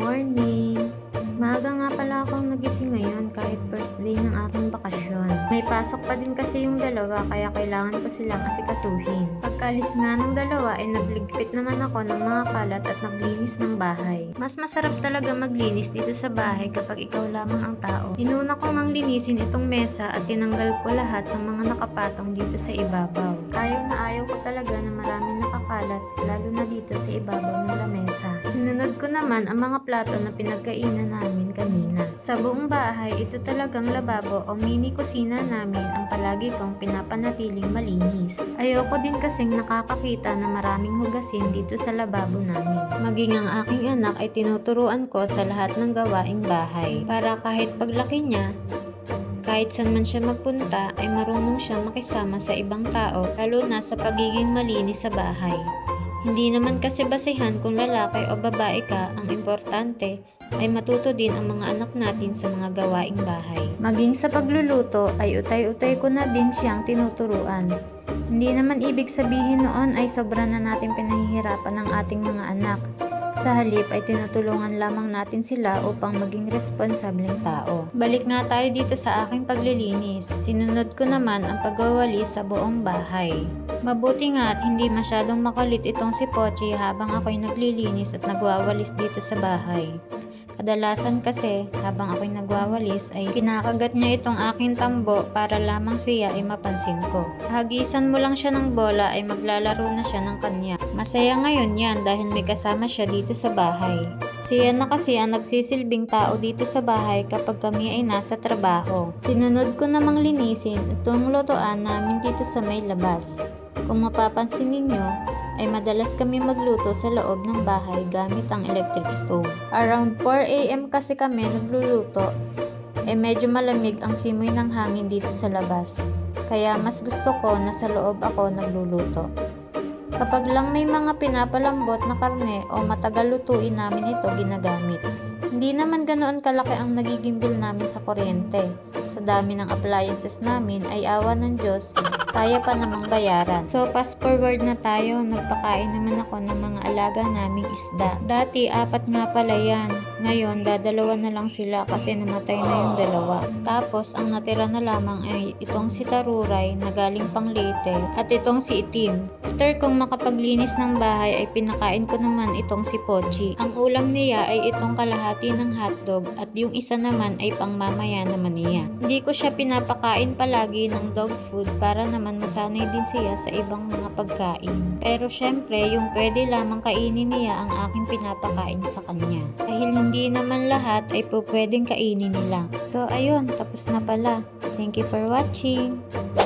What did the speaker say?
morning! Maaga nga pala akong nagising ngayon kahit first day ng aking bakasyon. May pasok pa din kasi yung dalawa kaya kailangan ko silang asikasuhin. Pagkaalis nga ng dalawa ay nagligpit naman ako ng mga kalat at naglinis ng bahay. Mas masarap talaga maglinis dito sa bahay kapag ikaw lamang ang tao. Inuna ko ngang linisin itong mesa at tinanggal ko lahat ng mga nakapatong dito sa ibabaw. Ayaw na ayaw ko talaga na maraming nakakalat lalo na dito sa ibabaw ng lamesa. Sinunod ko naman ang mga plato na pinagkainan namin kanina. Sa buong bahay, ito talagang lababo o mini kusina namin ang palagi kong pinapanatiling malinis. Ayoko din kasing nakakakita na maraming hugasin dito sa lababo namin. Maging ang aking anak ay tinuturuan ko sa lahat ng gawaing bahay para kahit paglaki niya, kahit saan man siya magpunta ay marunong siya makisama sa ibang tao lalo na sa pagiging malinis sa bahay. Hindi naman kasi basehan kung lalaki o babae ka, ang importante ay matuto din ang mga anak natin sa mga gawaing bahay. Maging sa pagluluto ay utay-utay ko na din siyang tinuturuan. Hindi naman ibig sabihin noon ay sobra na natin pinahihirapan ng ating mga anak. Sa halip ay tinutulungan lamang natin sila upang maging responsableng tao. Balik nga tayo dito sa aking paglilinis. Sinunod ko naman ang pagwawalis sa buong bahay. Mabuti nga at hindi masyadong makulit itong si Pochi habang ako'y naglilinis at nagwawalis dito sa bahay. Kadalasan kasi habang ako'y nagwawalis ay kinakagat niya itong aking tambo para lamang siya ay mapansin ko. Hagisan mo lang siya ng bola ay maglalaro na siya ng kanya. Masaya ngayon yan dahil may kasama siya dito sa bahay. Siya na kasi ang nagsisilbing tao dito sa bahay kapag kami ay nasa trabaho. Sinunod ko namang linisin itong lutuan namin dito sa may labas. Kung mapapansin ninyo, ay madalas kami magluto sa loob ng bahay gamit ang electric stove. Around 4 AM kasi kami nagluluto, medyo malamig ang simoy ng hangin dito sa labas. Kaya mas gusto ko na sa loob ako nagluluto. Kapag lang may mga pinapalambot na karne o matagal lutuin namin ito ginagamit. Hindi naman ganoon kalaki ang nagiging bill namin sa kuryente. Sa dami ng appliances namin ay awa ng Diyos, kaya pa namang bayaran. So fast forward na tayo, nagpakain naman ako ng mga alaga naming isda. Dati 4 nga pala yan. Ngayon dadalawa na lang sila kasi namatay na yung dalawa. Tapos ang natira na lamang ay itong si Taruray na galing pang Leyte at itong si Itim. After kong makapaglinis ng bahay ay pinakain ko naman itong si Pochi. Ang ulam niya ay itong kalahati ng hotdog at yung isa naman ay pangmamaya naman niya. Hindi ko siya pinapakain palagi ng dog food para naman masanay din siya sa ibang mga pagkain. Pero syempre, yung pwede lamang kainin niya ang aking pinapakain sa kanya. Dahil hindi naman lahat ay pwedeng kainin nila. So ayun, tapos na pala. Thank you for watching.